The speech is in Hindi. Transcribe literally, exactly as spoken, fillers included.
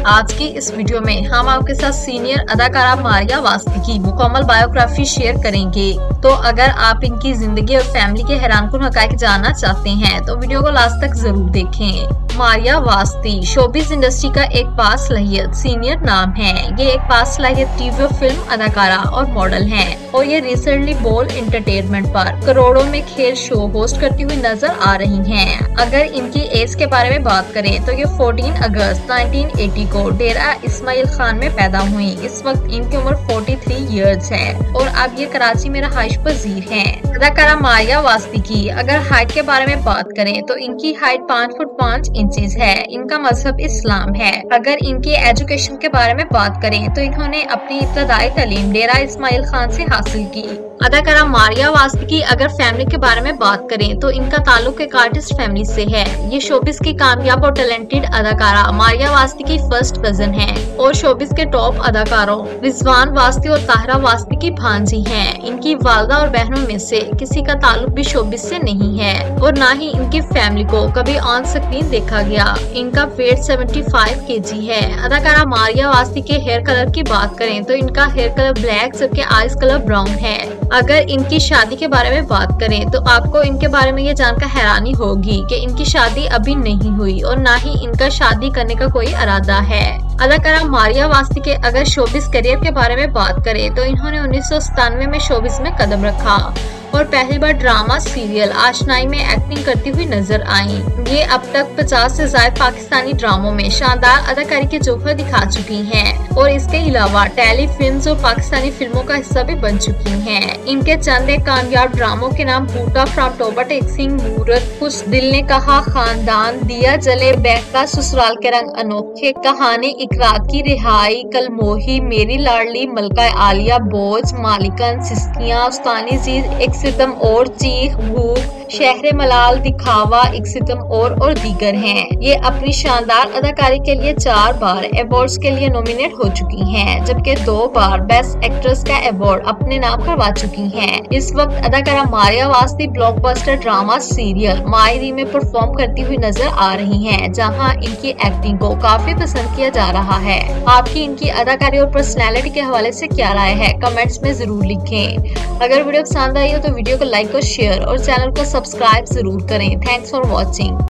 आज की इस वीडियो में हम आपके साथ सीनियर अदाकारा मारिया वास्ती की मुकम्मल बायोग्राफी शेयर करेंगे। तो अगर आप इनकी जिंदगी और फैमिली के हैरानकुन हकायक जानना चाहते हैं तो वीडियो को लास्ट तक जरूर देखें। मारिया वास्ती शोबिस इंडस्ट्री का एक बासलाहियत सीनियर नाम है। ये एक बासलाहियत टीवी और फिल्म अदाकारा और मॉडल हैं और ये रिसेंटली बोल एंटरटेनमेंट पर करोड़ों में खेल शो होस्ट करती हुई नजर आ रही हैं। अगर इनकी एज के बारे में बात करें तो ये चौदह अगस्त उन्नीस सौ अस्सी को डेरा इस्माइल खान में पैदा हुई। इस वक्त इनकी उम्र तैंतालीस इयर्स है और अब ये कराची में रहाइश पजीर हैं। अदाकारा मारिया वास्ती की अगर हाइट के बारे में बात करें तो इनकी हाइट पाँच फुट पाँच इंचेस है। इनका मजहब इस्लाम है। अगर इनकी एजुकेशन के बारे में बात करें तो इन्होंने अपनी इब्तदाई तालीम डेरा इस्माइल खान से हासिल की। अदाकारा मारिया वास्ती की अगर फैमिली के बारे में बात करें तो इनका ताल्लुक एक आर्टिस्ट फैमिली से है। ये शोबिस की कामयाब और टैलेंटेड अदाकारा मारिया वास्ती की फर्स्ट कजन है और शोबिस के टॉप अदाकारों रिजवान वास्ती और ताहरा वास्ती की भांजी हैं। इनकी वालदा और बहनों में से किसी का ताल्लुक भी शोबिस से नहीं है और न ही इनकी फैमिली को कभी ऑन स्क्रीन देखा गया। इनका वेट पचहत्तर केजी है। अदाकारा मारिया वास्ती के हेयर कलर की बात करें तो इनका हेयर कलर ब्लैक जबकि आईज कलर ब्राउन है। अगर इनकी शादी के बारे में बात करें तो आपको इनके बारे में ये जानकर हैरानी होगी कि इनकी शादी अभी नहीं हुई और ना ही इनका शादी करने का कोई इरादा है। अदाकारा मारिया वास्ती के अगर शोबिस करियर के बारे में बात करें तो इन्होंने उन्नीस सौ सतानवे में शोबिस में कदम रखा और पहली बार ड्रामा सीरियल आशनाई में एक्टिंग करती हुई नजर आई। ये अब तक पचास से ज्यादा पाकिस्तानी ड्रामों में शानदार अदाकारी के जौहर दिखा चुकी हैं और इसके अलावा टेली फिल्म्स और पाकिस्तानी फिल्मों का हिस्सा भी बन चुकी हैं। इनके चंद एक कामयाब ड्रामों के नाम बूटा फ्रॉम टोबा टेक सिंह, मूरत, कुछ दिल ने कहा, खानदान, दिया जले, बहका, ससुराल के रंग अनोखे, कहानी, इकरार की रिहाई, कलमोही, मेरी लाडली, मलका आलिया, बोझ, मालिकन, सिस्कियां, उस्तानी जीज, एक सितम और, चीख, भूख, शहरे मलाल, दिखावा, एक सितम और और दीगर हैं। ये अपनी शानदार अदाकारी के लिए चार बार अवार्ड्स के लिए नॉमिनेट हो चुकी हैं, जबकि दो बार बेस्ट एक्ट्रेस का अवार्ड अपने नाम करवा चुकी हैं। इस वक्त अदाकारा Maria Wasti blockbuster drama serial Mayri में परफॉर्म करती हुई नजर आ रही हैं, जहां इनकी एक्टिंग को काफी पसंद किया जा रहा है। आपकी इनकी अदाकारी और पर्सनैलिटी के हवाले से क्या राय है, कमेंट्स में जरूर लिखें। अगर वीडियो पसंद आई हो तो वीडियो को लाइक और शेयर और चैनल को सब्सक्राइब जरूर करें। Thanks for watching.